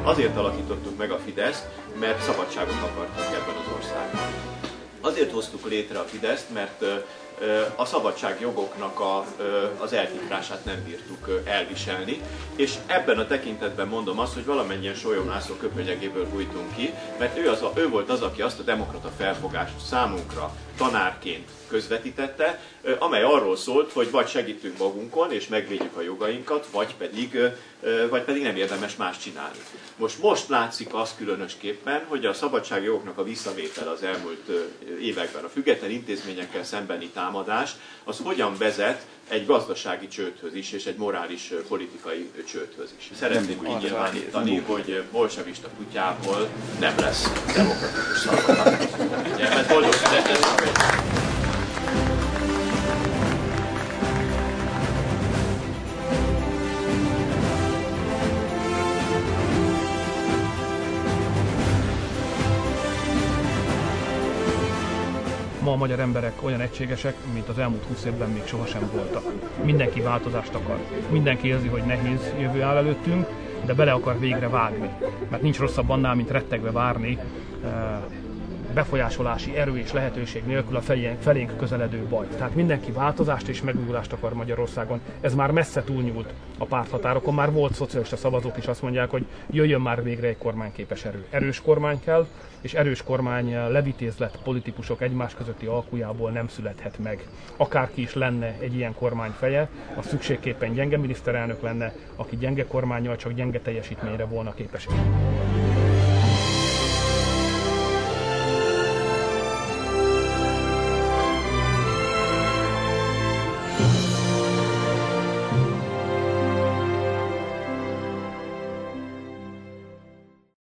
azért alakítottuk meg a Fideszt, mert szabadságot akartunk ebben az országban. Azért hoztuk létre a Fideszt, mert a szabadságjogoknak az eltiprását nem bírtuk elviselni, és ebben a tekintetben mondom azt, hogy valamennyien Sólyom László köpönyegéből bújtunk ki, mert ő volt az, aki azt a demokrata felfogást számunkra tanárként közvetítette, amely arról szólt, hogy vagy segítünk magunkon és megvédjük a jogainkat, vagy pedig nem érdemes más csinálni. Most látszik az különösképpen, hogy a szabadságjogoknak a visszavétel az elmúlt években, a független intézményekkel szembeni támadás, az hogyan vezet egy gazdasági csődhöz is, és egy morális politikai csődhöz is. Szeretném így nyilvánítani, hogy bolsevista kutyából nem lesz demokratikus szalapalap. Ma a magyar emberek olyan egységesek, mint az elmúlt 20 évben még sohasem voltak. Mindenki változást akar. Mindenki érzi, hogy nehéz jövő áll előttünk, de bele akar végre vágni. Mert nincs rosszabb annál, mint rettegve várni befolyásolási erő és lehetőség nélkül a felénk közeledő baj. Tehát mindenki változást és megújulást akar Magyarországon. Ez már messze túlnyúlt a párthatárokon. Már volt szocialista szavazók is azt mondják, hogy jöjjön már végre egy kormányképes erő. Erős kormány kell, és erős kormány levitézlett politikusok egymás közötti alkujából nem születhet meg. Akárki is lenne egy ilyen kormány feje, az szükségképpen gyenge miniszterelnök lenne, aki gyenge kormánnyal csak gyenge teljesítményre volna képes.